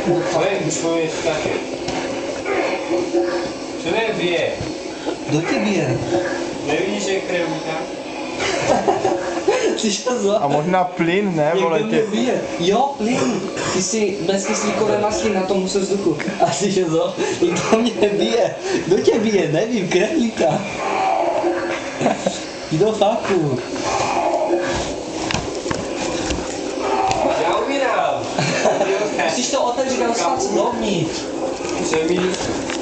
Už můj taky. Co mě bije? Kdo tě bije? Nevidíš, jak krevníka? Ty šazo? A možná plyn, ne, vole, Někdo mě bije. Jo, plyn. Ty jsi bez kyslíkové masky na tom vzduchu. A ty šazo? Nikdo mě bije. Kdo tě bije? Nevím, krevníka. Kdo faku? Já umírám. Musíš to otevřít a dostat se dovnitř. Jsem minus